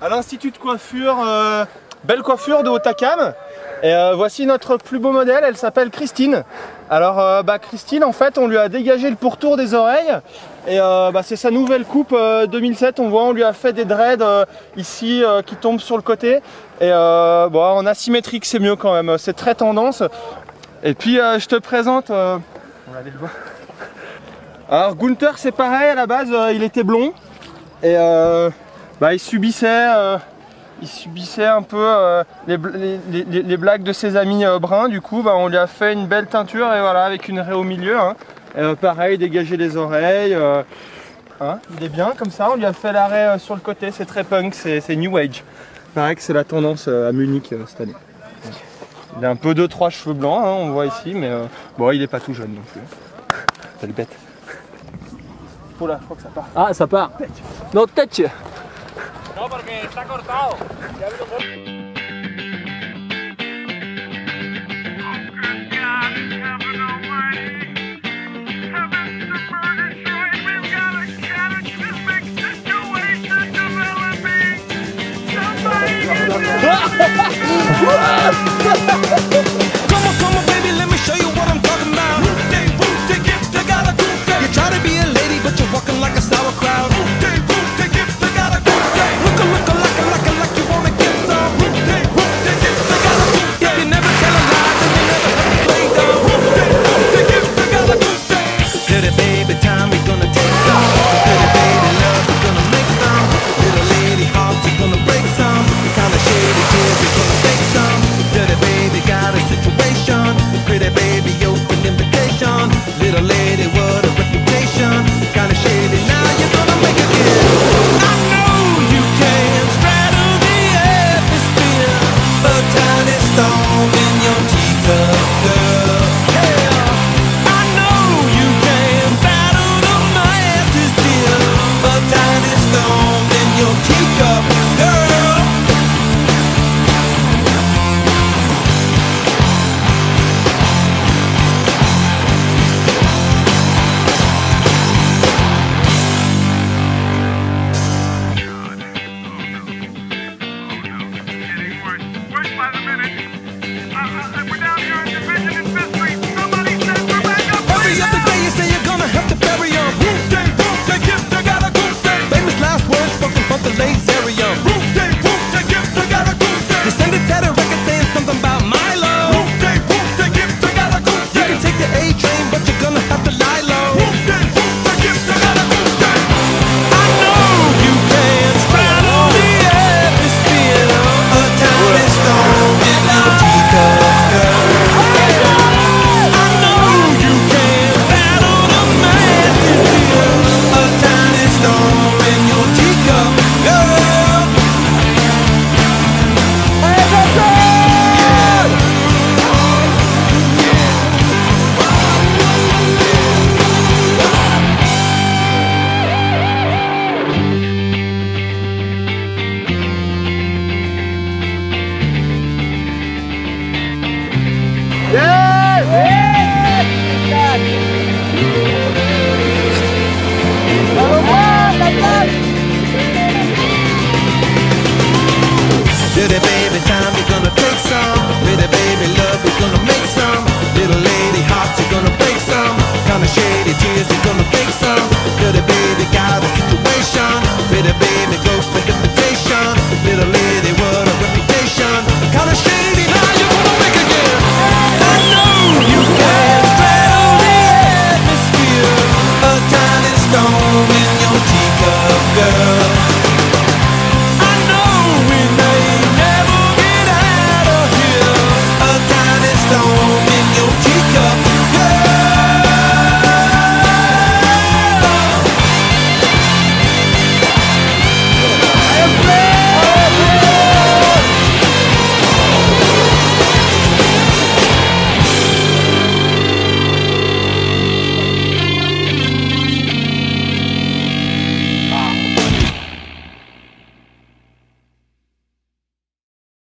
à l'Institut de coiffure, belle coiffure de Hautacam. Et voici notre plus beau modèle, elle s'appelle Christine. Alors Christine, en fait, on lui a dégagé le pourtour des oreilles. Et c'est sa nouvelle coupe 2007, on voit, on lui a fait des dreads ici qui tombent sur le côté. Et en asymétrique, c'est mieux quand même, c'est très tendance. Et puis je te présente, on va aller le voir. Alors Gunther, c'est pareil, à la base il était blond. Et il subissait un peu les blagues de ses amis bruns. Du coup on lui a fait une belle teinture et voilà, avec une raie au milieu, hein. Pareil, dégager les oreilles, hein, il est bien comme ça. On lui a fait la raie sur le côté, c'est très punk, c'est new age. Pareil que c'est la tendance à Munich cette année. Il a un peu 2-3 cheveux blancs, hein, on voit ici, mais il est pas tout jeune non plus. T'as le bête. Oh là, je crois que ça part. Ah, ça part. Non, tête. No, porque está cortado. Come on, baby, let me show you what I'm talking about. You try to be a lady, but you're walking like a sauerkraut. Like you wanna get some. If you never tell a lie, then you never have to play dumb. Little baby, time we gonna take some. Little baby, love we gonna make some. Little lady hearts we gonna break some. The kind of shady kids we gonna make some. Little baby got a situation. Pretty baby open invitation. Little lady what a reputation. Kind of shady now you're gonna make a kid. I know you can straddle the atmosphere. A tiny storm in your teacup, girl. Yeah, I know you can battle the masses, dear. A tiny storm in your teacup, girl. Every other day you say you're gonna have to bury 'em. Famous last words spoken from the laserium. You send it to the record saying something about my love. You can take the A train, but you're gonna have to lie low. I know you can straddle the atmosphere. A tiny storm in your teacup, girl. I know you can battle the masses, dear. A tiny storm in your teacup, girl. Little baby,